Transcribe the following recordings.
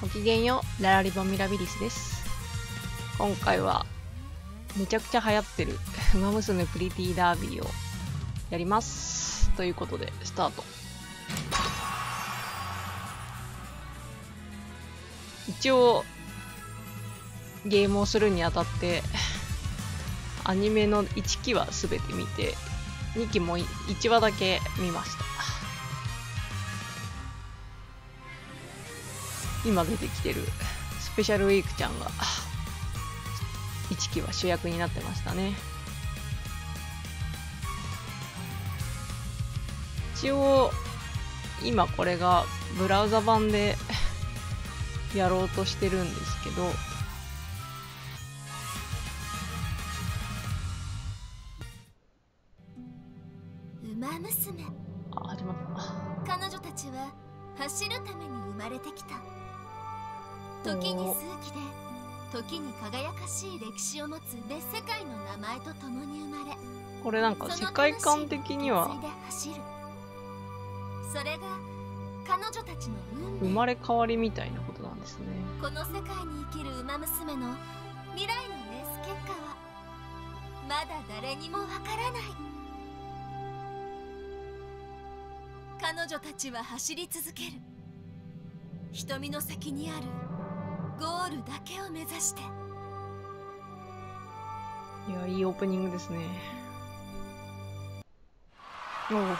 ごきげんよう、ララリボミラビリスです。今回はめちゃくちゃ流行ってるウマ娘プリティダービーをやります。ということでスタート。一応ゲームをするにあたってアニメの1期は全て見て、2期も1話だけ見ました。今出てきてるスペシャルウィークちゃんが1期は主役になってましたね。一応今これがブラウザ版でやろうとしてるんですけど、 ウマ娘。 始まった。 彼女たちは走るために生まれてきた。時に数奇で時に輝かしい歴史を持つ別世界の名前とともに生まれ、 これなんか世界観的にはそれが彼女たちの運命、 生まれ変わりみたいなことなんですね。 この世界に生きるウマ娘の未来のレース結果はまだ誰にもわからない。彼女たちは走り続ける。瞳の先にあるゴールだけを目指して。 いや、いいオープニングですね。おう。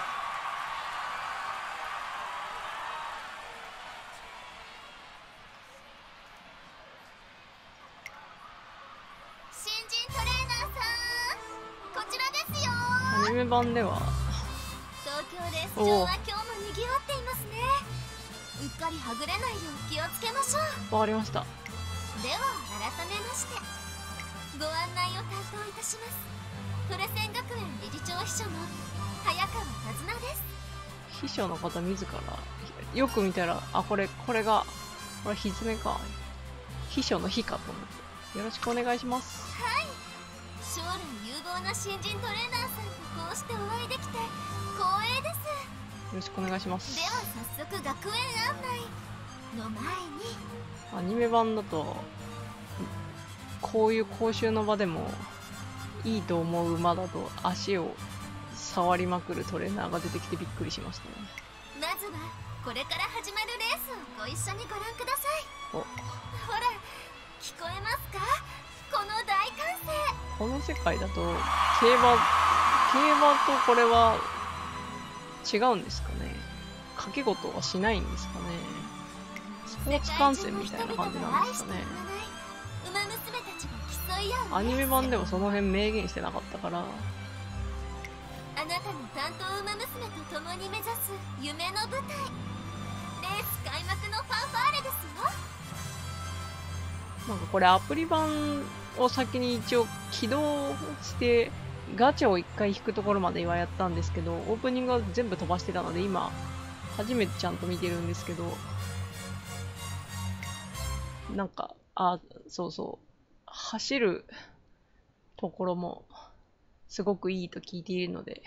新人トレーナーさん、こちらですよ。 アニメ版では東京レース場は今日も賑わっていますね。うっかりはぐれないよう気をつけましょう。 わかりました。 では改めましてご案内を担当いたします。トレセン学園理事長秘書の早川手綱です。 秘書の方自らよく見たら、これがひずめか。秘書の秘かと思って、よろしくお願いします。 はい、将来有望な新人トレーナーさんとこうしてお会いできて光栄です。 よろしくお願いします。 では早速学園案内の前に、 アニメ版だとこういう講習の場でもいいと思う馬だと足を触りまくるトレーナーが出てきてびっくりしましたね。 まずはこれから始まるレースをご一緒にご覧ください。 お、 ほら聞こえますか、この大歓声。 この世界だと競馬とこれは違うんですかね。掛け事はしないんですかね。スポーツ観戦みたいな感じなんですかね。 ウマ娘たちが競い合う。 アニメ版ではその辺明言してなかったから。 あなたの担当ウマ娘と共に目指す夢の舞台、レース開幕のファンファーレですよ。 なんかこれアプリ版を先に一応起動してガチャを1回引くところまではやったんですけど、オープニングは全部飛ばしてたので今初めてちゃんと見てるんですけど、なんかそうそう、走るところもすごくいいと聞いているので、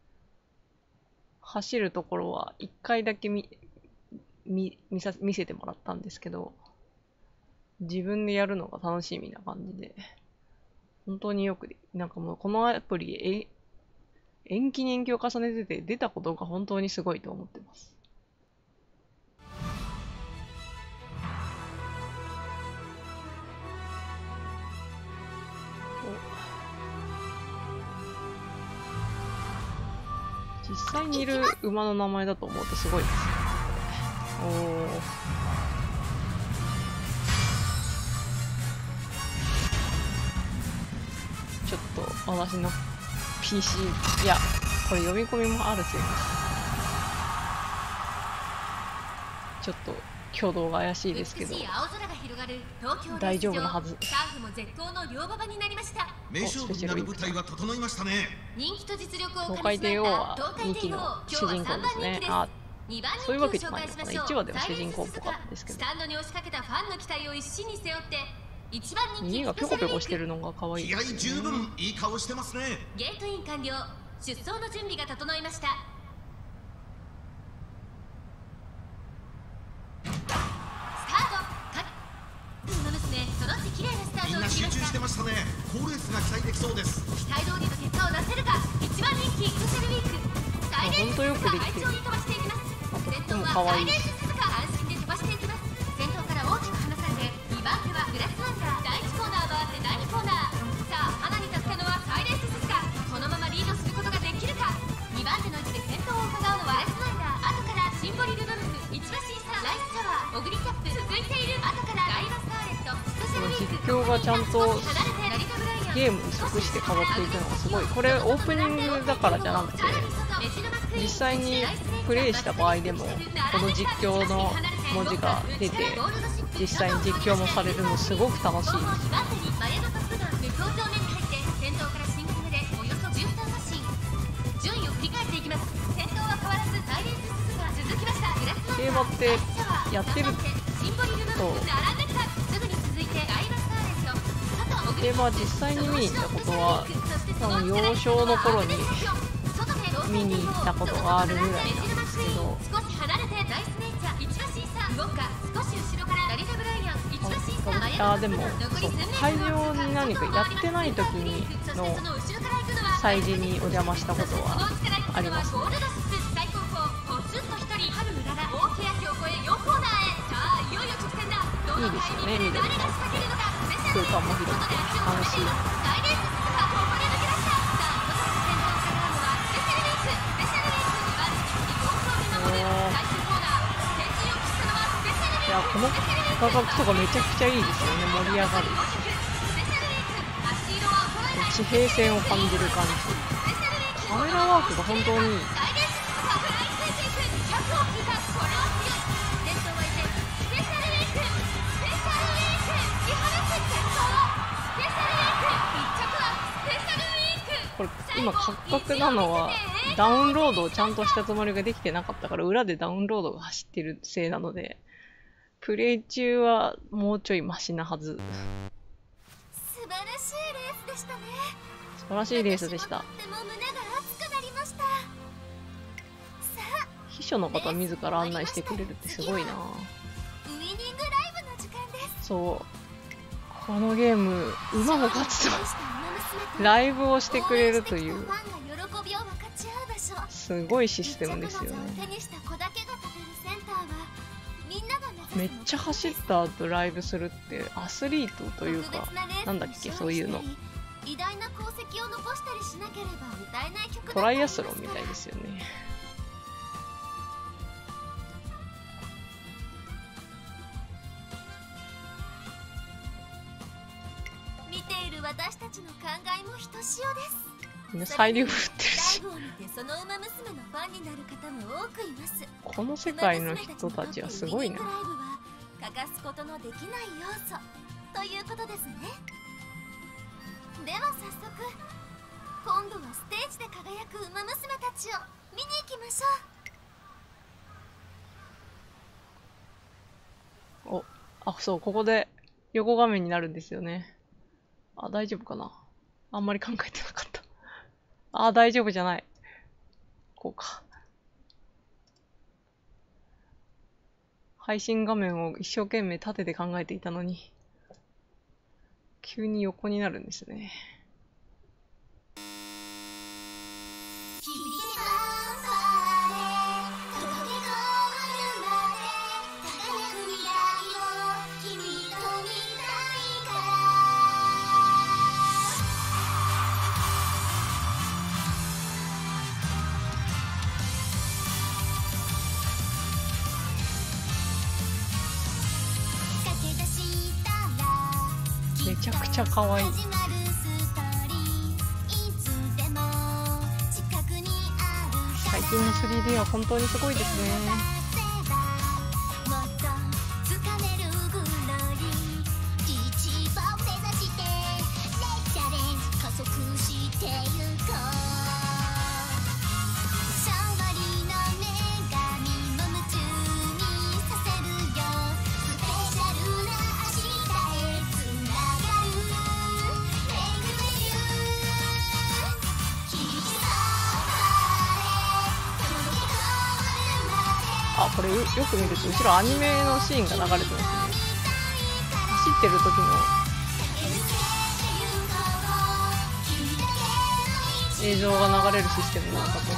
走るところは1回だけ見せてもらったんですけど、自分でやるのが楽しみな感じで、本当によく、なんかもうこのアプリ延期に延期を重ねてて出たことが本当にすごいと思ってます。実際にいる馬の名前だと思うとすごいですね。ちょっと私の PC、いやこれ読み込みもあるせいかちょっと挙動が怪しいですけど大丈夫なはず。 名勝負になる舞台は整いましたね。 東海帝王は2期の主人公ですね。そういうわけじゃないのかな。1話では主人公っぽかったですけど、耳がぴょこぴょこしてるのが可愛いですね。 気合十分、いい顔してますね。 ゲートイン完了。出走の準備が整いました。スタート。 好レースが期待できそうです。 期待通りの結果を出せるか。一番人気スペシャルウィークサイレンス鈴鹿快調に飛ばしていきます。先頭はサイレンス鈴鹿安心で飛ばしていきます。先頭から大きく離されて2番手はグラスワンダー。第1コーナーは第2コーナー。さあ花に立ったのはサイレンス鈴鹿。このままリードすることができるか。2番手の位置で先頭を伺うのはグラスワンダー。後からシンボリルドルフ、市場審査、ライスシャワー、オグリキャップ続いている。後からガイバスカーレット、スペシャルウィーク。 実況がちゃんとゲームに即して変わっていくのがすごい。これオープニングだからじゃなくて、実際にプレイした場合でもこの実況の文字が出て実際に実況もされるのすごく楽しいです。競馬ってやってると競馬は実際に見に行ったことは多分幼少の頃に見に行ったことがあるぐらいなんですけど、でもそう会場に何かやってない時にの催事にお邪魔したことはありますね。いいですよね、緑の空間も広くて楽しい。いや、この価格とかめちゃくちゃいいですよね。盛り上がる地平線を感じる感じ。カメラワークが本当にいい。これ今カクカクなのはダウンロードをちゃんとしたつもりができてなかったから裏でダウンロードが走ってるせいなので、プレイ中はもうちょいマシなはず。 素晴らしいレースでしたね。 素晴らしいレースでした。秘書の方自ら案内してくれるってすごいな。そう、このゲーム馬も勝つとライブをしてくれるというすごいシステムですよね。めっちゃ走った後ライブするってアスリートというかなんだっけ、そういうのトライアスロンみたいですよね。 見ている私たちの考えもひとしおです。 みんなサイリウム振ってるし、 その馬娘のファンになる方も多くいます。 この世界の人たちはすごいな。 欠かすことのできない要素ということですね。では早速今度はステージで輝く馬娘たちを見に行きましょう。 あ、そう、ここで横画面になるんですよね。あ、大丈夫かな。あんまり考えてなかった。あ、大丈夫じゃない。こうか。配信画面を一生懸命縦で考えていたのに、急に横になるんですね。めちゃくちゃ可愛い。最近の 3D は本当にすごいですね。あ、これよく見ると後ろアニメのシーンが流れてますね。走ってる時の映像が流れるシステムなのかと思った。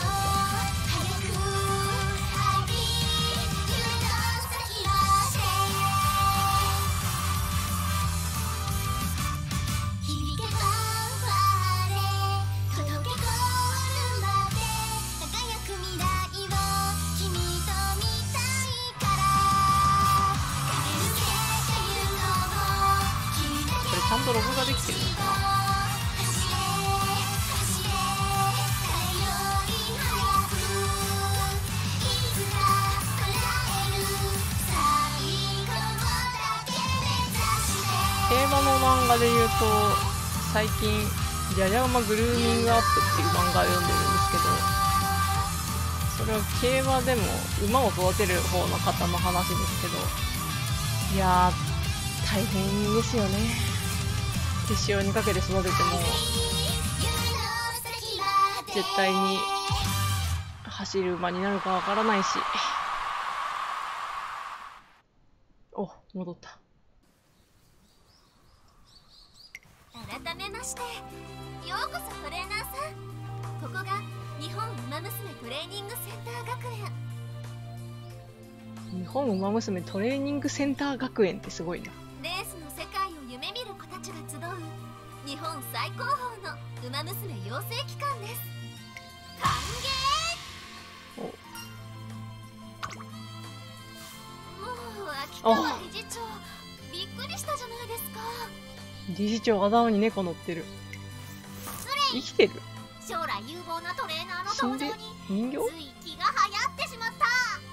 ちゃんとロゴができてるのかな。競馬の漫画でいうと最近じゃじゃ馬グルーミングアップっていう漫画を読んでるんですけど、それは競馬でも馬を育てる方の方の話ですけど、いやー大変ですよね。手塩にかけて育てても絶対に走る馬になるかわからないし。お、戻った。 改めましてようこそトレーナーさん。ここが日本ウマ娘トレーニングセンター学園。 日本ウマ娘トレーニングセンター学園ってすごいな。 レースの世界を夢見る子たちが集う日本最高峰のウマ娘養成機関です。歓迎。もう秋川理事長びっくりしたじゃないですか。 理事長頭に猫乗ってる。生きてる。 将来有望なトレーナーの登場に人形つい気が流行ってしまった。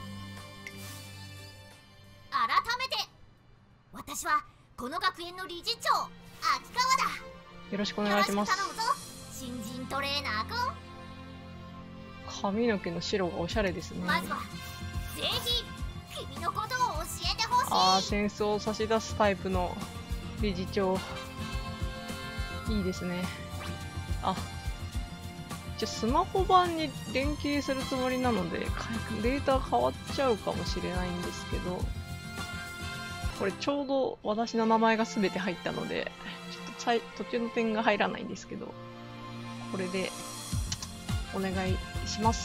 改めて私はこの学園の理事長秋川だ。 よろしくお願いします。 よろしく頼むぞ新人トレーナー君。 髪の毛の白がおしゃれですね。 まずはぜひ君のことを教えてほしい。 ああ、戦争を差し出すタイプの理事長いいですね。あ、スマホ版に連携するつもりなのでデータ変わっちゃうかもしれないんですけど、これちょうど私の名前が全て入ったのでちょっと途中の点が入らないんですけど、これでお願いします。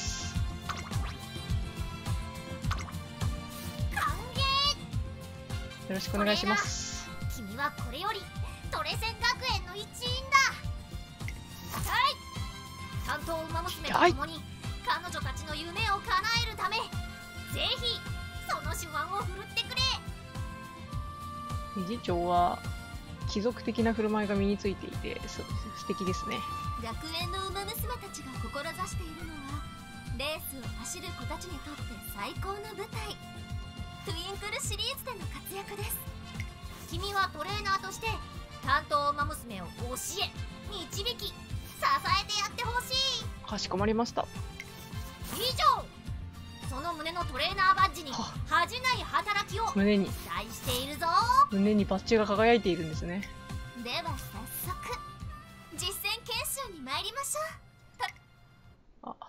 歓迎。 よろしくお願いします。 君はこれよりトレセン学園の一員だ。はい、担当ウマ娘と共に彼女たちの夢を叶えるためぜひその手腕を振るってくれ。 理事長は貴族的な振る舞いが身についていて素敵ですね。 学園のウマ娘たちが志しているのはレースを走る子たちにとって最高の舞台トゥインクルシリーズでの活躍です。君はトレーナーとして担当ウマ娘を教え導き支えてやってほしい。 かしこまりました。 以上、その胸のトレーナーバッジに恥じない働きを期胸に待しているぞ。 胸にバッジが輝いているんですね。 では早速実践研修に参りましょう。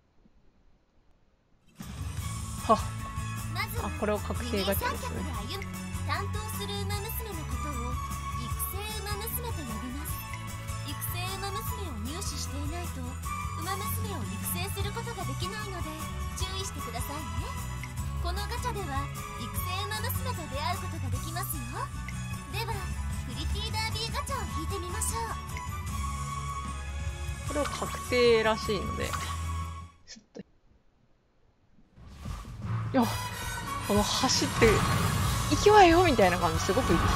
はまずはこれを確定ガチャですね。 担当するウマ娘のことを育成ウマ娘と呼びます。育成ウマ娘を入手していないとウマ娘を育成することができないので注意してくださいね。このガチャでは育成ウマ娘と出会うことができますよ。ではプリティダービーガチャを引いてみましょう。 これは確定らしいので、すっとよ、この走って行きわよみたいな感じすごくいいですね。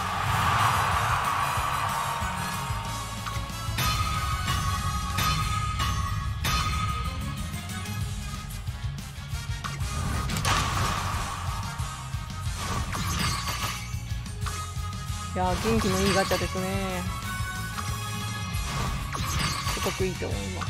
いやー、元気のいいガチャですね。すごくいいと思います。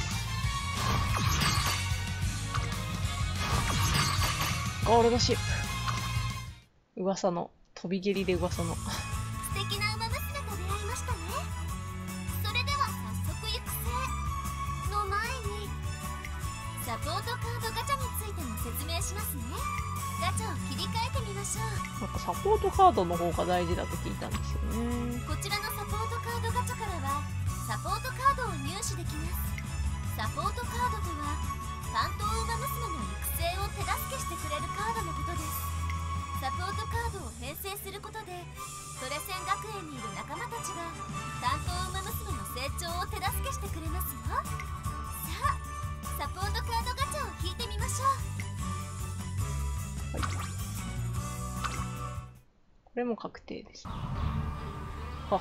ゴールドシップ、噂の飛び蹴りで噂の素敵なウマ娘と出会いましたね。それでは早速育成の前にサポートカードガチャについても説明しますね。ガチャを切り替えてみましょう。 なんかサポートカードの方が大事だと聞いたんですよね。 こちらのサポートカードガチャからはサポートカードを入手できます。 サポートカードとは担当ウマ娘の育成を手助けしてくれるカードのことです。サポートカードを編成することでトレセン学園にいる仲間たちが担当ウマ娘の成長を手助けしてくれますよ。さあサポートカードガチャを引いてみましょう。 これも確定です。は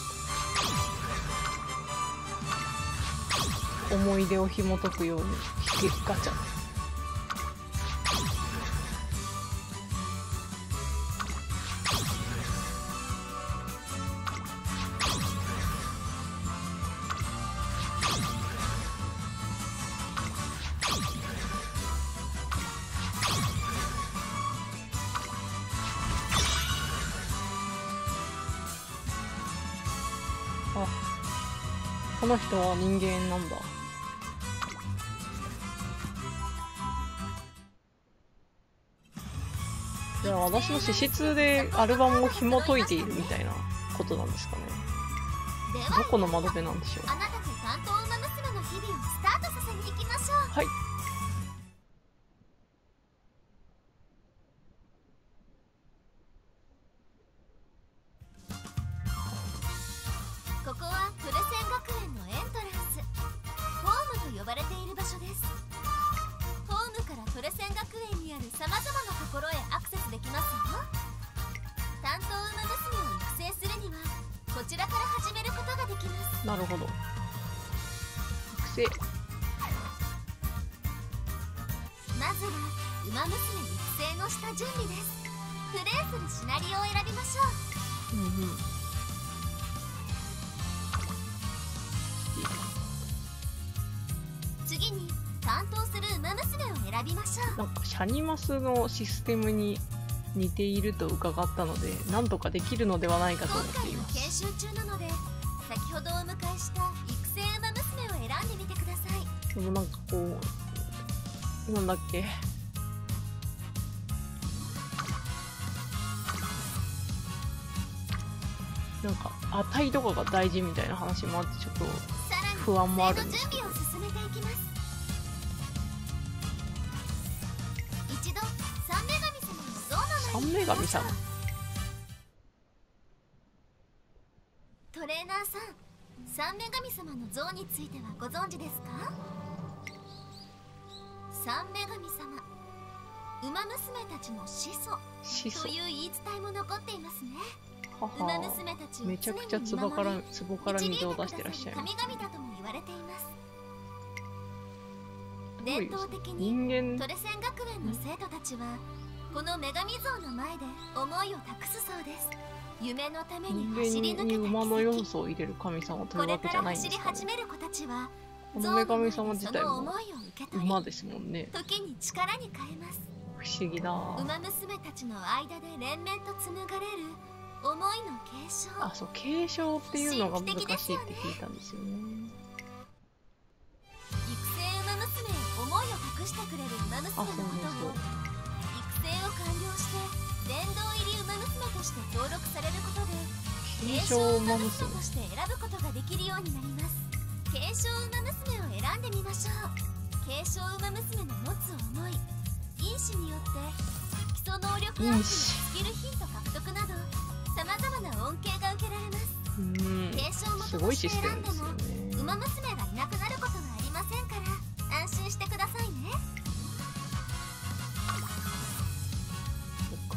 思い出を紐解くようにガチャ。あ、この人は人間なんだ。じゃあ私の資質でアルバムを紐解いているみたいなことなんですかね。どこの窓辺なんでしょう。 あなたと担当ウマ娘の日々をスタートさせに行きましょう。 はい。 ここはプレセン学園のエントランス、ホームと呼ばれている場所です。ホームからプレセン学園にあるさまざまなところへアクセスできますよ。担当ウマ娘を育成するにはこちらから始めることができます。 なるほど。育成。 まずはウマ娘育成の下準備です。プレイするシナリオを選びましょう。 うんうん。 次に担当するウマ娘を選びましょう。 なんかシャニマスのシステムに似ていると伺ったので、なんとかできるのではないかと思っています。 今回の研修中なので先ほどお迎えした育成ウマ娘を選んでみてください。 でもなんかこう、なんだっけ、なんか値とかが大事みたいな話もあってちょっとさらに不安もあるん育ですけど。 成の準備を進めていきます。一度三女神様の像の前に三女神様。 トレーナーさん、三女神様の像についてはご存知ですか？三女神様、ウマ娘たちの始始祖。 祖という言い伝えも残っていますね。 はウマは。 娘たちをめちゃくちゃ常に見守り壺から水を出してらっしゃいます。 神々だとも言われています。 すごいですね。 伝統的に人間トレセン学園の生徒たちはこの女神像の前で思いを託すそうです。夢のために走り抜けたに馬の要奇跡。 素を入れる神様というわけじゃこれからないんですかね。 走り始める子たちはこの女神様自そ体もの思いを受け取り馬ですもんね。 時に力に変えます。 不思議だ。 ウマ娘たちの間で連綿と紡がれる思いの継承。 あ、そう、継承っていうのが難しいって聞いたんですよね。 育成ウマ娘へ思いを託してくれるウマ娘のことを育成を完了して殿堂入りウマ娘として登録されることで継承ウマ娘として選ぶことができるようになります。継承ウマ娘を選んでみましょう。継承ウマ娘の持つ思い、因子によって基礎能力アップやスキルヒント獲得などさまざまな恩恵が受けられます。継承元すごいとしてシステムで選んですもよね。 ウマ娘がいなくなることはありませんから安心してくださいね。 そっか。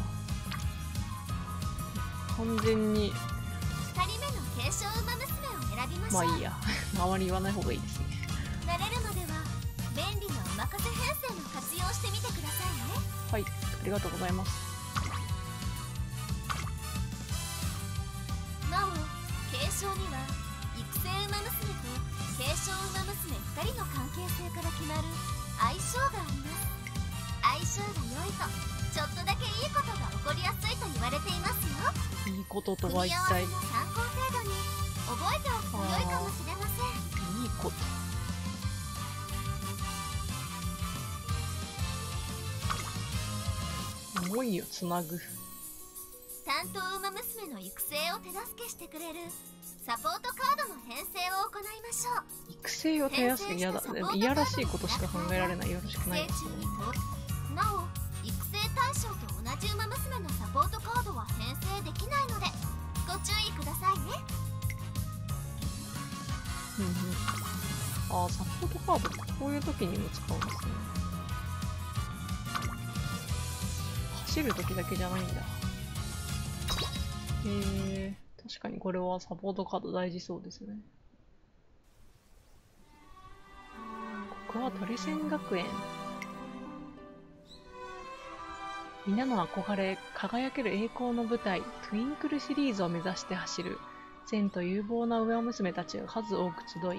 完全に、 2人目の継承ウマ娘を選びましょう。 まあいいや。あまり言わない方がいいですね。 慣れるまでは便利なおまかせ編成も活用してみてくださいね。 はい、ありがとうございます。 なお継承には育成ウマ娘と継承ウマ娘2人の関係性から決まる相性があります。相性が良いとちょっとだけいいことが起こりやすいと言われていますよ。 いいことと組み合は一体、 わせの参考程度に覚えておくと良いかもしれません。 いいこと。思いをつなぐ。 担当ウマ娘の育成を手助けしてくれるサポートカードの編成を行いましょう。 育成を手助け、嫌だ。でもいやらしいことしか考えられない。よろしくないですね。 なお育成対象と同じウマ娘のサポートカードは編成できないのでご注意くださいね。 ああ、サポートカードってこういう時にも使うんですね。走る時だけじゃないんだ。確かにこれはサポートカード大事そうですね。ここはトリセン学園。皆の憧れ、輝ける栄光の舞台、トゥインクルシリーズを目指して走る、善と有望な上娘たちが数多く集い、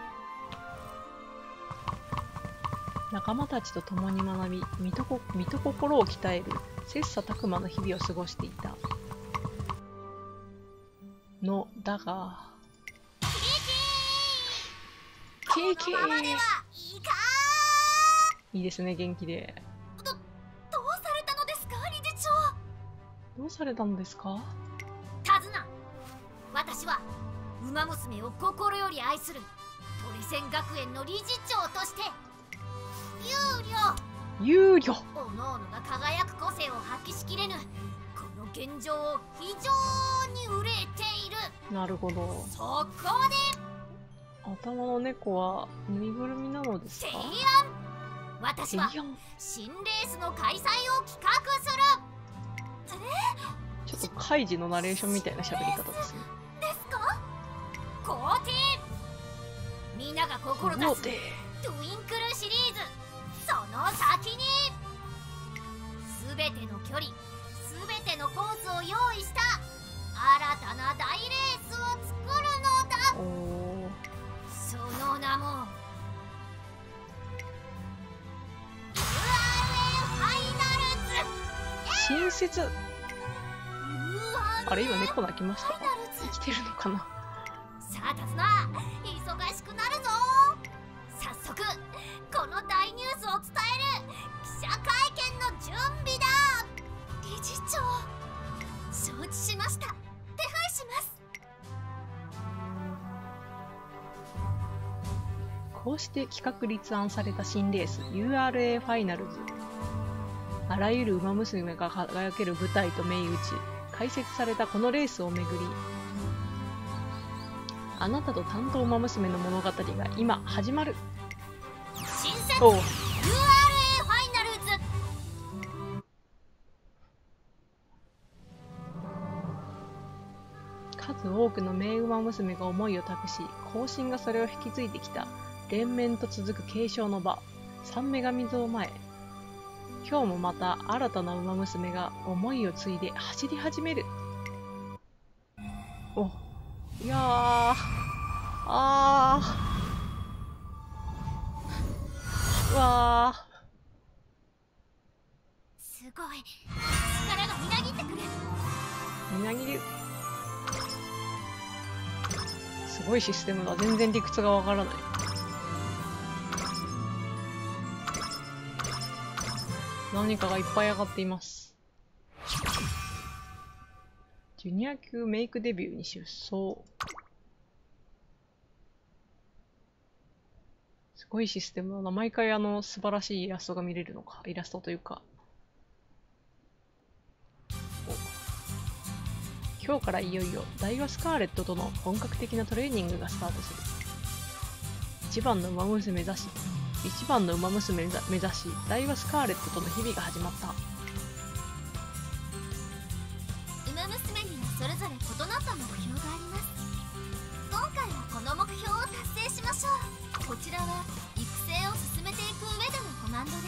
仲間たちと共に学び、身と心を鍛える、切磋琢磨の日々を過ごしていた。のだが、ケーキいいですね、元気で。 どうされたのですか、理事長。 どうされたのですか。 手綱、私はウマ娘を心より愛するトリセン学園の理事長として憂慮おのおのが輝く個性を発揮しきれぬこの現状を非常に憂えている。 なるほど。 そこで頭の猫はぬいぐるみなのですか。 提案、私は新レースの開催を企画する。 ちょっとカイジのナレーションみたいな喋り方ですね。 ですか。肯定。みんなが志すトゥインクルシリーズ、その先に全ての距離、全てのコースを用意した新たな大レースを作るのだ。その名も URA ファイナルズ。 新設。あれ、今猫鳴きました。生きてるのかな。 さあ手綱、忙しくなるぞ。早速この大ニュースを伝える記者会見の準備だ。理事長、承知しました。手配します。 こうして企画立案された新レース URA ファイナルズ。あらゆる馬娘が輝ける舞台と銘打ち開設されたこのレースをめぐり、あなたと担当馬娘の物語が今始まる。 新設 URA ファイナルズ。 数多くの名馬娘が思いを託し、後進がそれを引き継いできた連綿と続く継承の場、三女神像前。今日もまた新たな馬娘が思いを継いで走り始める。お、いやー、うわー、 すごい力がみなぎってくる。 みなぎる。すごいシステムだ。全然理屈がわからない。何かがいっぱい上がっています。ジュニア級メイクデビューに出走。すごいシステムだな。毎回素晴らしいイラストが見れるのか。イラストというか。今日からいよいよダイワスカーレットとの本格的なトレーニングがスタートする。一番の馬娘目指し、ダイワスカーレットとの日々が始まった。 馬娘にはそれぞれ異なった目標があります。今回はこの目標を達成しましょう。こちらは育成を進めていく上でのコマンドです。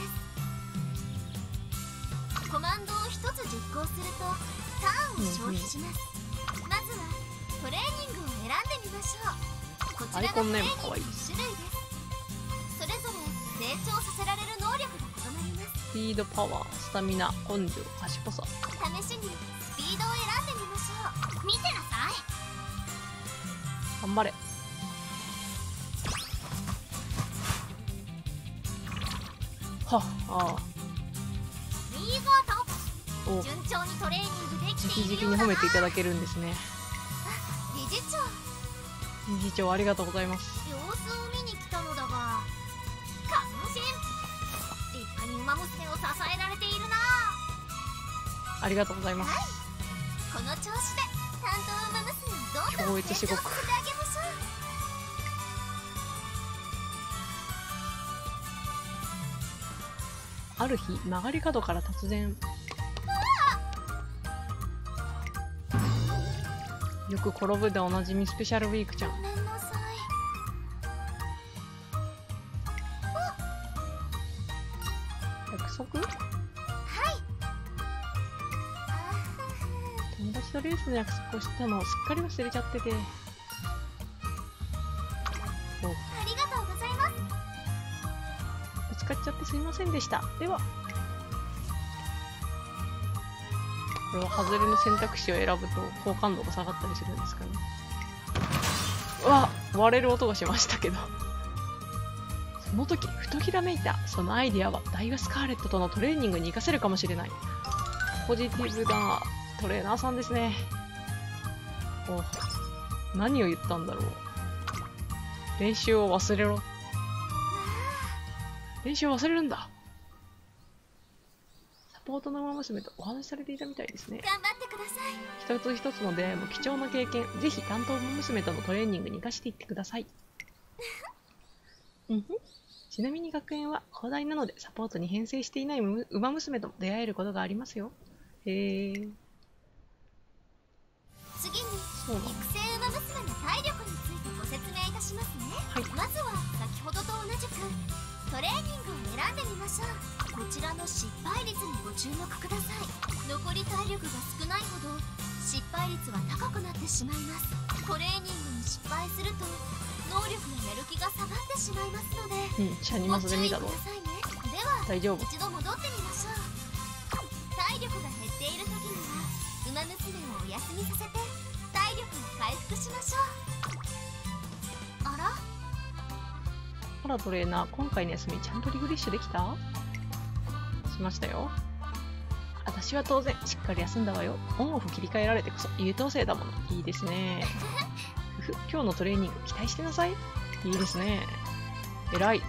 コマンドを一つ実行するとターンを消費します。まずはトレーニングを選んでみましょう。こちらがトレーニングの種類です。それぞれ成長させられる能力が異なります。 スピード、パワー、スタミナ、根性、賢さ。 試しにスピードを選んでみましょう。見てなさい。 頑張れ。はっ、ああ。 見事。順調にトレーニングできているようだな。 直々に褒めていただけるんですね。 理事長、 理事長ありがとうございます。 様子を見に来たのだが感心。立派に馬娘を支えられているな。 ありがとうございます。 はい、この調子で担当馬娘をどんどん成長させてあげましょう。 ある日曲がり角から突然、よく転ぶでおなじみスペシャルウィークちゃん。 ごめんなさい。 約束？ はい。 友達とレースの約束をしてたのをすっかり忘れちゃってて。 ありがとうございます。 ぶつかっちゃってすいませんでした。では。これは外れの選択肢を選ぶと好感度が下がったりするんですかね。うわ、割れる音がしましたけど。その時ふとひらめいた。そのアイデアはダイワスカーレットとのトレーニングに活かせるかもしれない。ポジティブなトレーナーさんですね。お、何を言ったんだろう。練習を忘れろ。練習を忘れるんだ。サポートの馬娘とお話しされていたみたいですね。 頑張ってください。 一つ一つの出会いも貴重な経験。ぜひ担当馬娘とのトレーニングに生かしていってください。ちなみに学園は広大なのでサポートに編成していない馬娘とも出会えることがありますよ。へえ。 次に育成馬娘の体力についてご説明いたしますね。 はい、 まずは先ほどと同じくトレーニングを選んでみましょう。こちらの失敗率にご注目ください。残り体力が少ないほど失敗率は高くなってしまいます。トレーニングに失敗すると能力ややる気が下がってしまいますので、 シャニマスで見たろ。 ご注意くださいね。では大丈夫。 一度戻ってみましょう。体力が減っている時には馬娘をお休みさせて体力を回復しましょう。あら？ ほらトレーナー、今回の休みちゃんとリフレッシュできた？しましたよ。私は当然しっかり休んだわよ。オンオフ切り替えられてこそ優等生だもの。いいですね。今日のトレーニング期待してなさい。いいですね。偉い。 さ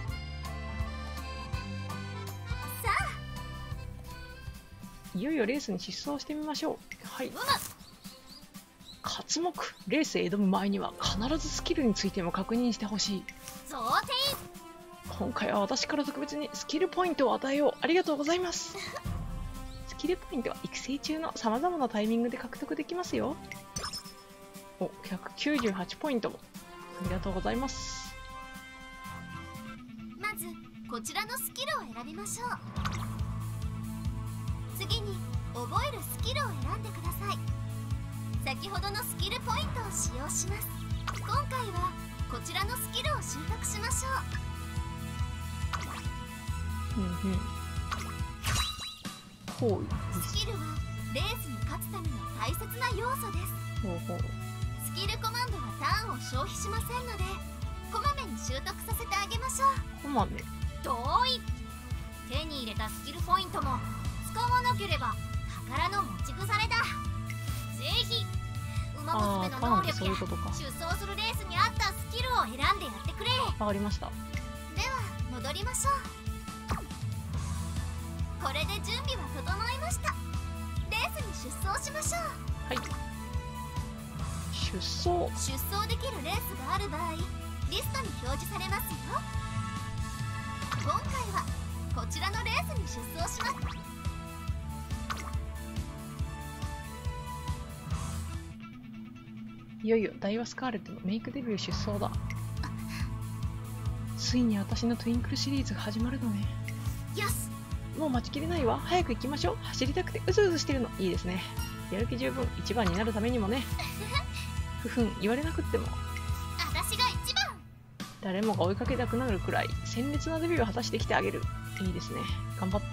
あ、いよいよレースに出走してみましょう。はい。刮目。レースへ挑む前には必ずスキルについても確認してほしい。 想定。 今回は私から特別にスキルポイントを与えよう。ありがとうございます。スキルポイントは育成中の様々なタイミングで獲得できますよ。お、198ポイントも。ありがとうございます。 まずこちらのスキルを選びましょう。次に覚えるスキルを選んでください。先ほどのスキルポイントを使用します。今回はこちらのスキルを習得しましょう。 ほう。 スキルはレースに勝つための大切な要素です。 ほうほう。 スキルコマンドはターンを消費しませんのでこまめに習得させてあげましょう。 こまめ。 同意。手に入れたスキルポイントも使わなければ宝の持ち腐れだ。ぜひ馬娘の能力や出走するレースに合ったスキルを選んでやってくれ。 わかりました。 では戻りましょう。これで準備は整いました。レースに出走しましょう。 はい。出走できるレースがある場合リストに表示されますよ。今回はこちらのレースに出走します。 いよいよダイワスカーレットのメイクデビュー出走だ。ついに私のトゥインクルシリーズが始まるのね。 よし、 もう待ちきれないわ。早く行きましょう。走りたくてうずうずしてるの。いいですね。やる気十分。一番になるためにもね。ふふん、言われなくっても私が一番。 誰もが追いかけたくなるくらい鮮烈なデビューを果たしてきてあげる。いいですね。頑張って。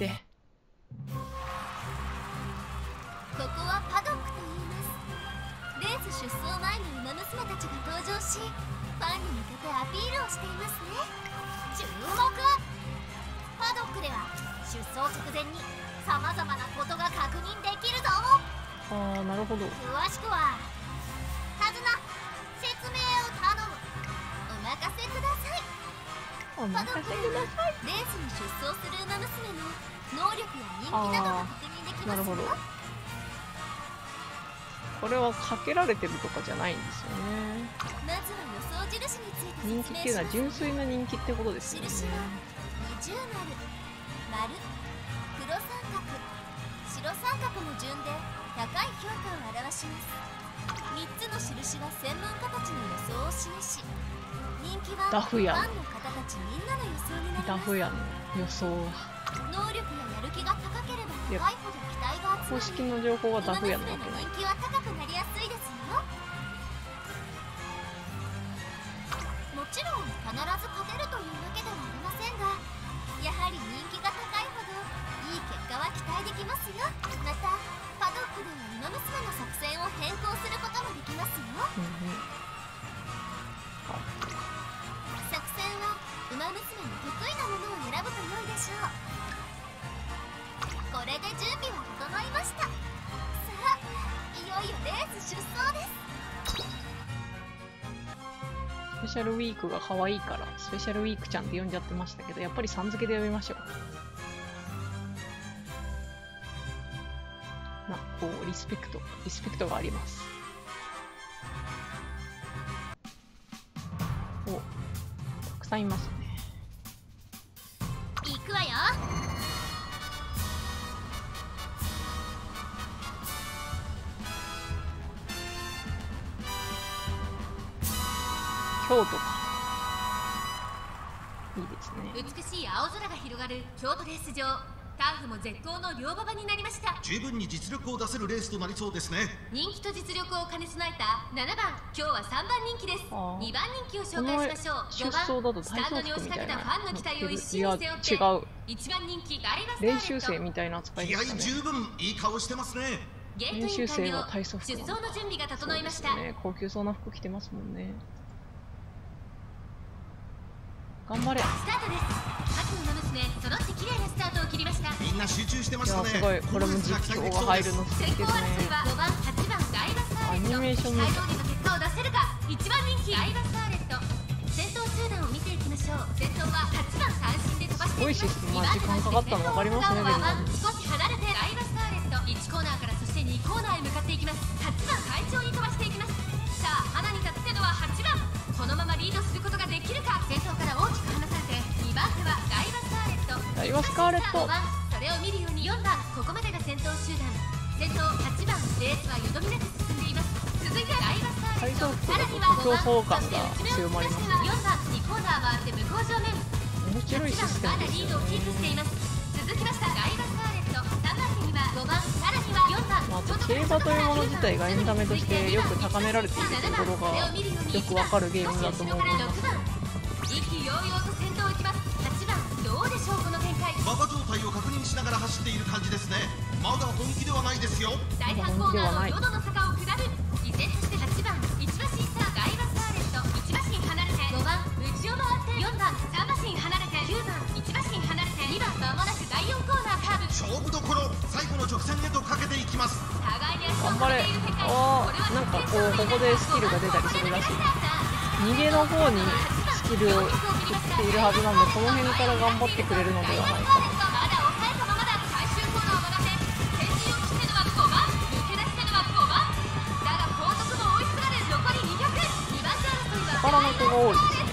ここはパドックと言います。レース出走前に馬娘たちが登場しファンに向けてアピールをしていますね。注目。パドックでは出走直前にさまざまなことが確認できるぞ。 ああ、なるほど。 詳しくは手綱説明を頼む。 せください。 お任せください。 レースに出走するウマ娘の能力や人気などが確認できますよ。 なるほど。これはかけられてるとかじゃないんですよね。 まずは予想印について人気っていうのは純粋な人気ってことですよね。 印は二重丸、丸、黒三角、白三角の順で高い評価を表します。3つの印は専門家たちの予想を示し、人気はダフ屋ファンの方たちみんなの予想になります。 ダフ屋の予想能力ややる気が高ければ高いほど期待が集まり、 公式の情報はダフ屋なわけウマない。 娘の人気は高くなりやすいですよ。もちろん必ず勝てるというわけではありませんが、やはり人気が高いほどいい結果は期待できますよ。またパドックではウマ娘の作戦を変更することもできますよ。作戦はウマ娘の得意なものを選ぶと良いでしょう。これで準備は整いました。さあ、いよいよレース出走です。 スペシャルウィークが可愛いからスペシャルウィークちゃんって呼んじゃってましたけど、やっぱりさん付けで呼びましょう。こうリスペクトがあります。お、たくさんいますね。 行くわよ。 京都か。いいですね。 美しい青空が広がる京都レース場。ターフも絶好の両馬場になりました。 十分に実力を出せるレースとなりそうですね。 人気と実力を兼ね備えた7番、今日は3番人気です。2番人気を紹介しましょう。5番、スタンドに押しかけたファンの期待を一身に背負って、1番人気ダイバスターレット。 練習生みたいな扱い気合でしたね。 十分いい顔してますね。 練習生は体操服出走の準備が整いました。 そうですね、高級そうな服着てますもんね。頑張れ。 スタートです。各馬娘揃って綺麗なスタートを切りました。 みんな集中してましたね。 いやすごい、これも実況が入るの素敵先行ですね。 争いは5番、8番ダイバスターレット。 アニメーションみたい最通りの結果を出せるか。1番人気ダイバスターレット。先頭集団を見ていきましょう。先頭は8番三振で飛ばしていきます。 すごいシステム、まあ時間かかったの分かりますね。でも少し離れてダイバスターレット。1コーナーからそして2コーナーへ向かっていきます。8番快調に飛ばしていきます。さあ花に立つのは8番。このままリードすることができるか。先頭から大きく離されて2番手はダイバスターレット。 ダイバスカーレット。 5番、それを見るように4番。ここまでが先頭集団。先頭8番、レースはよどみなく進んでいます。続いてダイバスターレット。さらには5番、そして内目を引き出しては4番。2コーナー回って向こう正面。 面白いシステムまだですよリードをキープしてね。 います。続きましたダイバスターレット。3番手には5番、さらには4番。 まあ、あと競馬というもの自体がエンタメとしてよく高められているところがよくわかるゲームだと思います。 意気揚々と先頭を行きます。8番、どうでしょうこの展開。 馬場状態を確認しながら走っている感じですね。まだ本気ではないですよ。 第3コーナーの淀の坂を下る。依然として8番、1馬身差ダイバスターレット。1馬身離れて5番、内を回って4番、3馬身離れて9番、1馬身離れて2番。まもなく第4コーナーカーブ。 勝負どころ、最後の直線へとかけていきます。 互いに足を頑張れ。ああ、なんかこうここでスキルが出たりするらしい。逃げの方にスキルを振っているはずなんで、この辺から頑張ってくれるのではないかな。 まだ抑えたままだ。最終コーナーを曲がって先陣を切ってのは5番。抜け出したのは5番。だが後続も追いすがる。残り200。2番手争いは宝の子が多いですね。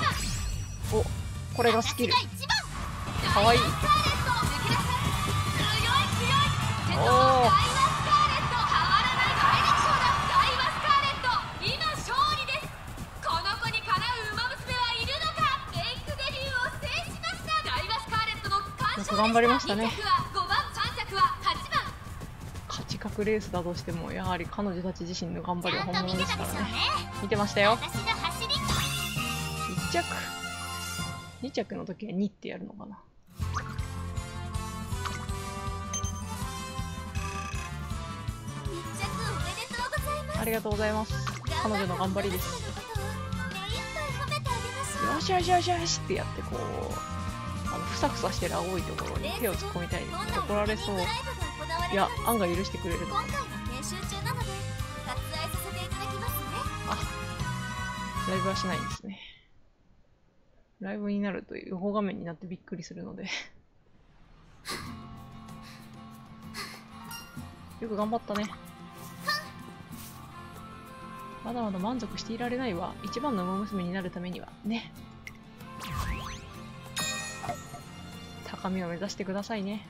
8番。 お、これがスキル。 私が1番。 かわいい。 ダイバスターレット抜け出した。強い強い。先頭おーはダイバスターレット。変わらない大力勝だ。ダイバスターレット今勝利です。この子にかなう馬娘はいるのか。レイクデビューを制しました。ダイバスカーレットの完勝でした。 よく頑張りましたね。 2着は5番、3着は8番。 勝ち確レースだとしても、やはり彼女たち自身の頑張りは本物ですからね。 ね。 見てましたよ。 私の走り。 1着。2着の時は2ってやるのかな。 1着おめでとうございます。 ありがとうございます。彼女の頑張りです。よしよしよしよしってやってこうふさふさしてる青いところに手を突っ込みたいですね。怒られそう。いや案外許してくれるの。 今回は研修中なので割愛させていただきますね。 あ、ライブはしないんですね。 ライブになるという横画面になってびっくりするのでよく頑張ったね。まだまだ満足していられないわ。一番の馬娘になるためにはね。高みを目指してくださいね。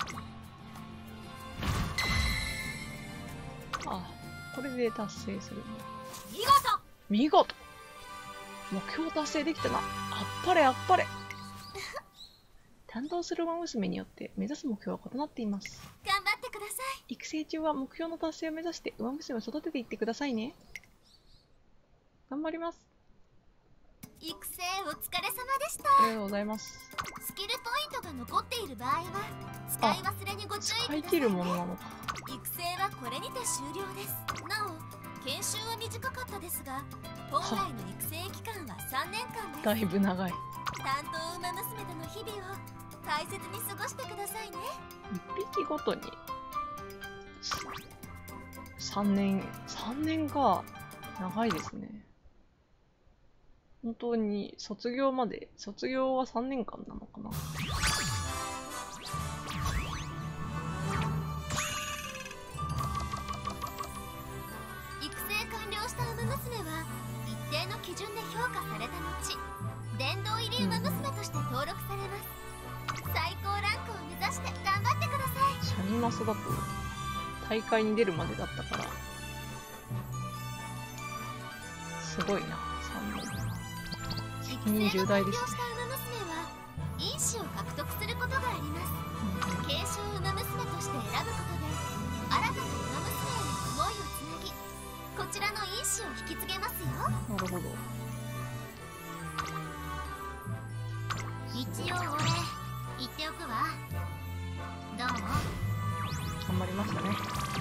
あ、これで達成する。見事目標達成できたな。あっぱれあっぱれ担当する馬娘によって目指す目標は異なっています。 頑張ってください。 育成中は目標の達成を目指して馬娘を育てていってくださいね。頑張ります。 育成お疲れ様でした。 ありがとうございます。 スキルポイントが残っている場合は使い忘れにご注意くださいね。 使い切るものなのか。 育成はこれにて終了です。なお研修は短かったですが本来の育成期間は3年間です。 だいぶ長い。 担当馬娘との日々を大切に過ごしてくださいね。 1匹ごとに3年か。長いですね。本当に卒業は3年間なのかな。 育成完了した馬娘は一定の基準で評価された後殿堂入り馬娘として登録されます。最高ランクを目指して頑張ってください。 シャニマスだと大会に出るまでだったからすごいな。3年責任重大ですね。 育成の完了した馬娘は因子を獲得することがあります。継承馬娘として選ぶことで新たな馬娘への思いをつなぎこちらの因子を引き継げますよ。 なるほど。 一応俺言っておくわ。どうも頑張りましたね。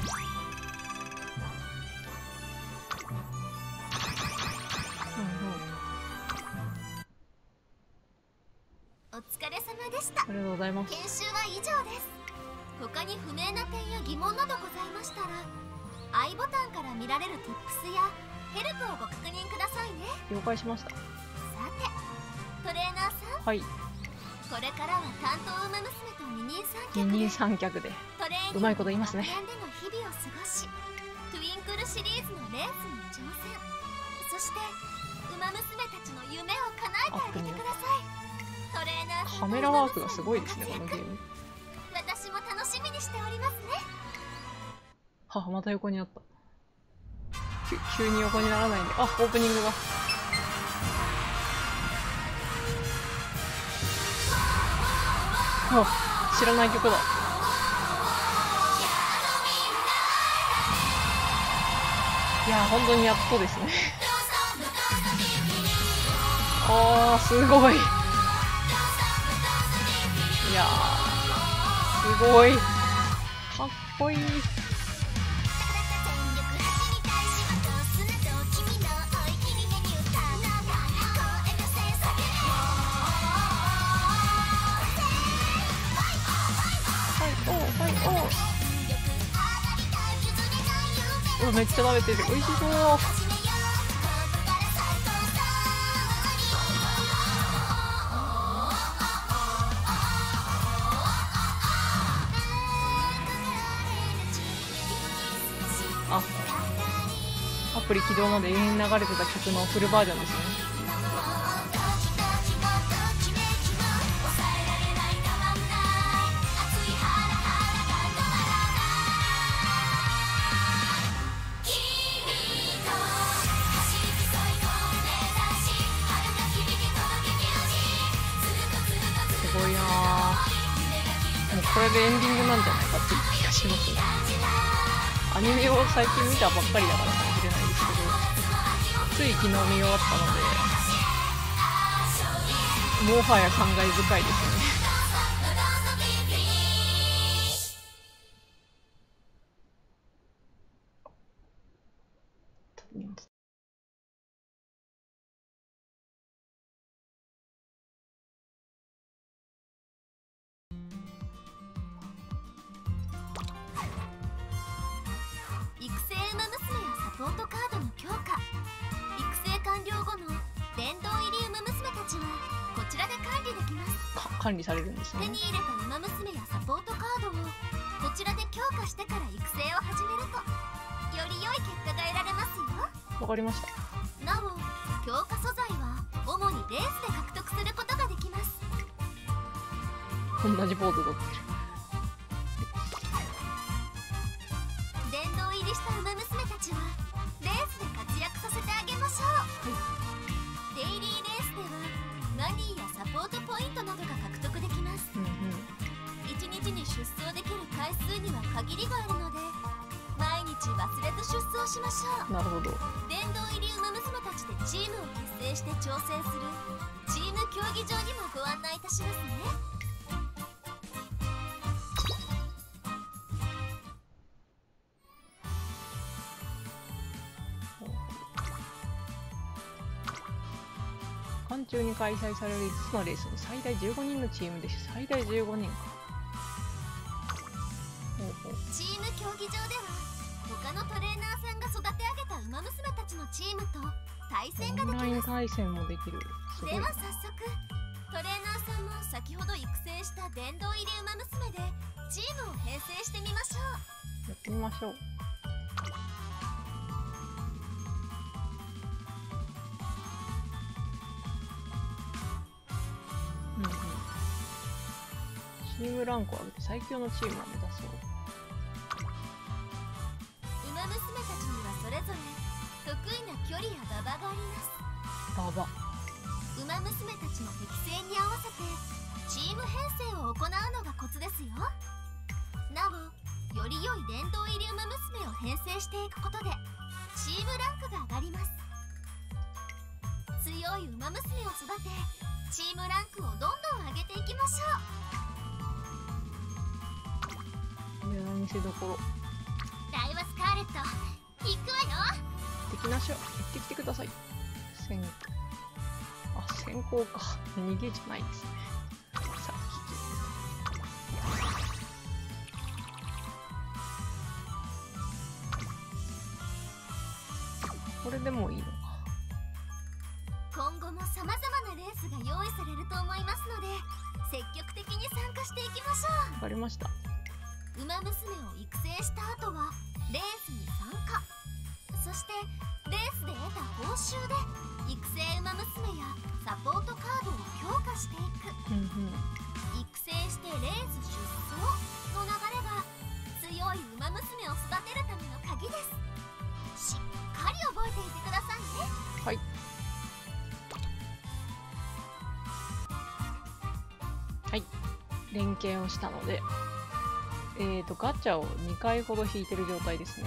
お疲れ様でした。 ありがとうございます。 研修は以上です。他に不明な点や疑問などございましたら I ボタンから見られる Tips やヘルプをご確認くださいね。 了解しました。 さてトレーナーさん、 はい。 これからは担当馬娘と二人三脚でトレーニングうまいこと言いますね。 での日々を過ごしトゥインクルシリーズのレースに挑戦、そして馬娘たちの夢を叶えてあげてください。トレーナーさんカメラワークがすごいですね、このゲーム。 私も楽しみにしておりますね。 はあ、また横になった。急に横にならないんで。あ、オープニングが。もう知らない曲だ。いや、本当にやっとですね。あー、すごい。いやー、すごい。かっこいい。お、めっちゃ食べてる。美味しそう。あ、アプリ起動まで永遠に流れてた曲のフルバージョンですね。すごいなぁ。もうこれでエンディングなんじゃないかっていう気がしますね。アニメを最近見たばっかりだからかもしれないですけど、つい昨日見終わったので、もはや感慨深いですね。 育成馬娘やサポートカードの強化、育成完了後の殿堂入り馬娘たちはこちらで管理されるんですね。 手に入れたウマ娘やサポートカードをこちらで強化してから育成を始めるとより良い結果が得られますよ。 わかりました。 なお強化素材は主にレースで獲得することができます。 同じポーズ取ってる。 殿堂入りしたウマ娘たちはレースで活躍させてあげましょう。デイリーレースではマニーやサポートポイントなどが獲得できます。 うんうん。 1日に出走できる回数には限りがあるので毎日忘れず出走しましょう。 なるほど。 殿堂入りウマ娘たちでチームを結成して調整するチーム競技場にもご案内いたしますね。 間中に開催される5つのレースに最大15人のチームで最大15人か。 チーム競技場では他のトレーナーさんが育て上げたウマ娘たちのチームと対戦ができます。 オンライン対戦もできる。すごい。 では早速トレーナーさんも先ほど育成した殿堂入りウマ娘でチームを編成してみましょう。 やってみましょう。うんうん。チームランクを上げて最強のチームを目指そう。 ウマ娘たちにはそれぞれ得意な距離や馬場があります。 馬場。 ウマ娘たちの適性に合わせてチーム編成を行うのがコツですよ。なおより良い殿堂入りウマ娘を編成していくことでチームランクが上がります。強いウマ娘を育てチームランクをどんどん上げていきましょう。 いや、見せどころ。 ライワスカーレット行くわよ。 行ってきましょう。行ってきてください。先行か。逃げじゃないですね。さあ、これでもういいのか。 今後も様々なレースが用意されると思いますので積極的に参加していきましょう。 わかりました。 ウマ娘を育成した後はレースに参加、そしてレースで得た報酬で育成ウマ娘やサポートカードを強化していく。育成してレース出走の流れが強いウマ娘を育てるための鍵です。しっかり覚えていてくださいね。 はい。はい、連携をしたので、ガチャを2回ほど引いてる状態ですね。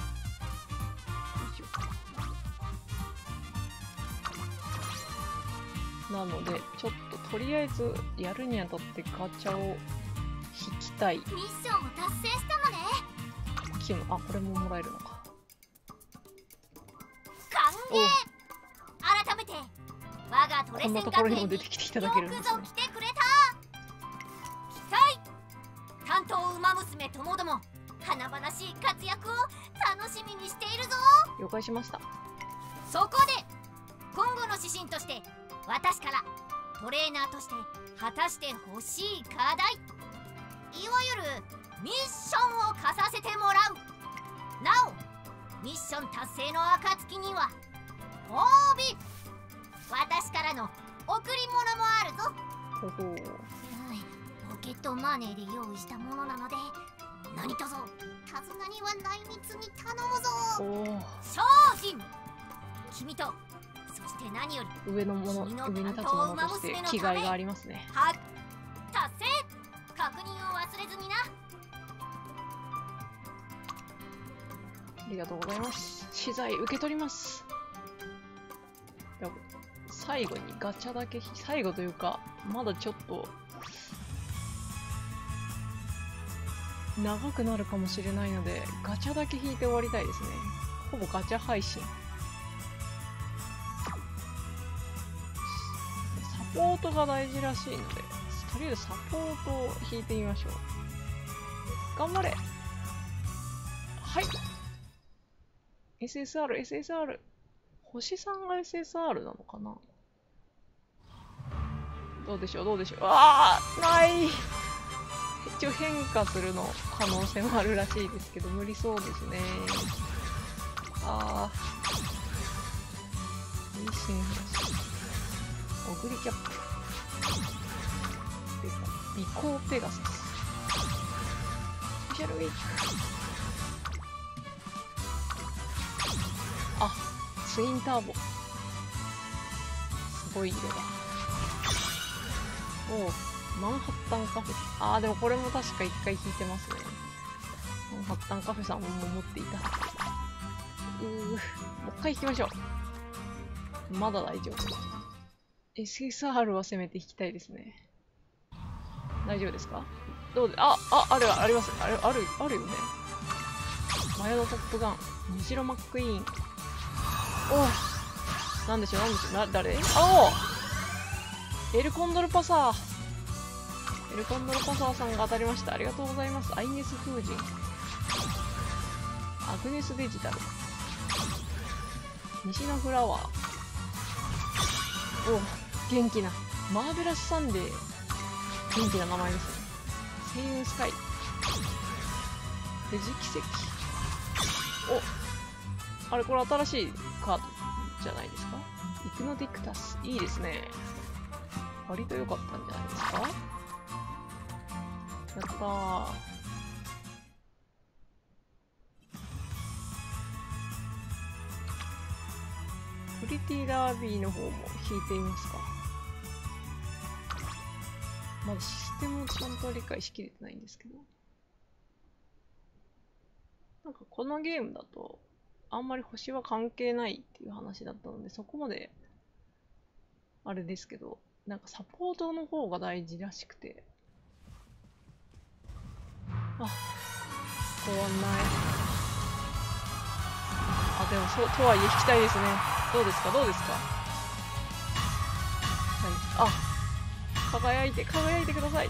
なので、ちょっととりあえずやるにあたってガチャを引きたい。 ミッションを達成したのね。 キム、あ、これももらえるのか。 歓迎。改めて我がトレセン学園によくぞ来てくれた。担当ウマ娘ともども華々しい活躍を楽しみにしているぞ。 了解しました。 そこで今後の指針として私からトレーナーとして果たしてほしい課題、いわゆるミッションを課させてもらう。なおミッション達成の暁にはご褒美、私からの贈り物もあるぞ。 ほほう。 ポケットマネーで用意したものなので何とぞ手綱には内密に頼むぞ。精進。君とそして何より上のもの、上に立つものとして気概がありますね。 は達成。確認を忘れずにな。 ありがとうございます。資材受け取ります。最後にガチャだけ、最後というかまだちょっと長くなるかもしれないのでガチャだけ引いて終わりたいですね。ほぼガチャ配信。サポートが大事らしいのでとりあえずサポートを引いてみましょう。頑張れ。はい、 SSR 星さんが SSR なのかな。 どうでしょう、どうでしょう。ああ、ない。一応変化するの可能性もあるらしいですけど、無理そうですね。ああ。ミシンフラッシュ。オグリキャップ。尾行ペガサス。スペシャルウィーク。あ、ツインターボ。すごい色だ。おう、マンハッタンカフェ。あー、でもこれも確か一回引いてますね。マンハッタンカフェさんも持っていた。もう一回引きましょう。まだ大丈夫。SSR は攻めて引きたいですね。大丈夫ですか？どうで、あります。あるよね。マヤのトップガン。虹色マックイーン。おなんでしょう、誰？エルコンドルパサー。エルコンドルパサーさんが当たりました。ありがとうございます。アイネス風神。アグネスデジタル。西のフラワー。元気な。マーベラスサンデー。元気な名前ですね。星雲スカイ。富士奇跡。あれこれ新しいカードじゃないですか？イクノディクタス。いいですね。割と良かったんじゃないですか？やったー。プリティラービーの方も引いてみますか。まだシステムをちゃんと理解しきれてないんですけど。なんかこのゲームだと、あんまり星は関係ないっていう話だったので、そこまで、あれですけど、なんかサポートの方が大事らしくて。あ、ご案内。あ、でもそう、とはいえ引きたいですね。どうですか？はい。輝いてください。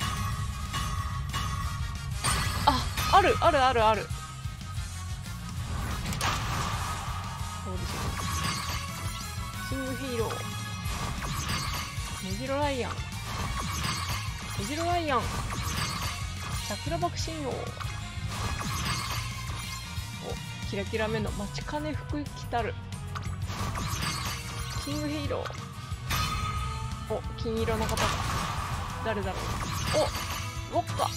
ある。どうでしょう。キングヒーロー。メジロライアン。桜爆心王。キラキラ目の待ちかね福来たる。キングヒーロー。金色の方が。誰だろう。ウォッカ。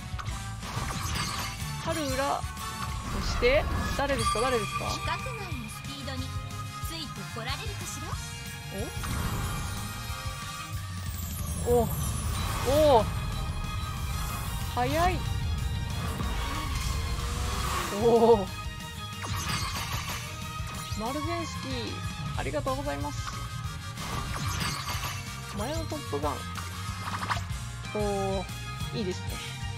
春裏。そして、誰ですか？ 規格外のスピードについてこられるかしら？ 早い。マルゼンスキー、ありがとうございます。前のトップガン。いいですね。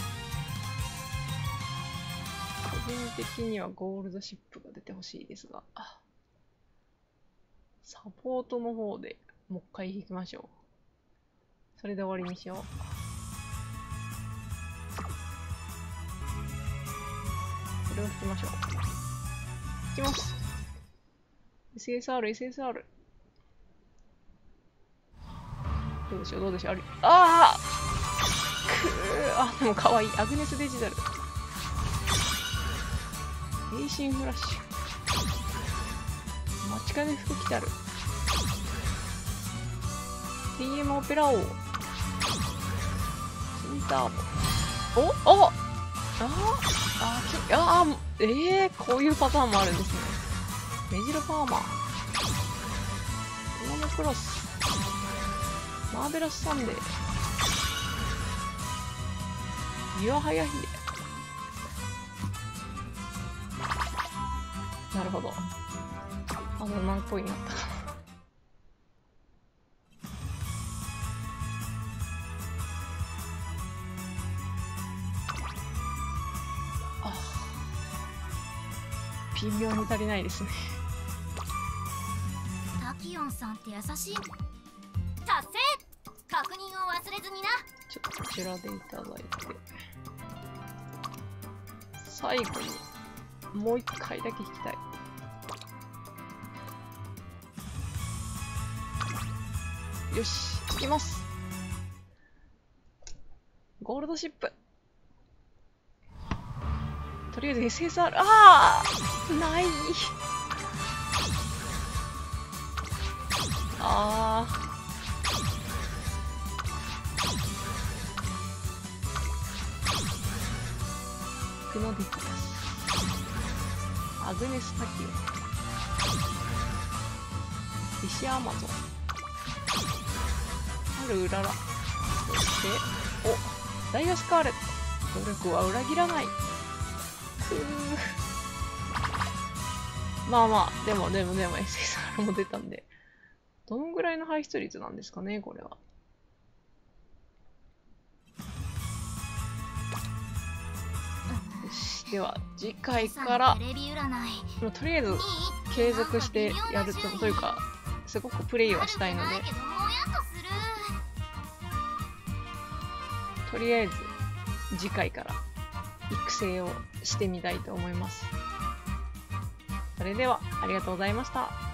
個人的にはゴールドシップが出てほしいですが、サポートの方でもう一回引きましょう。それで終わりにしよう。これを引きましょう。引きます。SSR。どうでしょう。でもかわいい。アグネスデジタル。エイシンフラッシュ。待ちかね服来たる。TM オペラ王。スインターボ。こういうパターンもあるんですね。メジロファーマー。ローノクロス。マーベラスサンデー。岩早秀。なるほど。何個になったかな。微妙に足りないですね。 タキオンさんって優しい。達成。確認を忘れずにな。 ちょっとこちらでいただいて、最後にもう一回だけ引きたい。よし、引きます。 ゴールドシップ。とりあえず SSR、ああない。ああ。クノディクラス。アグネス・タキオ。リシア・アマゾン。あるうらら。そして、お、ダイヤ・スカーレット。努力は裏切らない。まあまあ、でも SSR も出たんで、どのぐらいの排出率なんですかね、これは。よし、では次回から、とりあえず継続してやるというか、すごくプレイはしたいので、とりあえず次回から育成をしてみたいと思います。それではありがとうございました。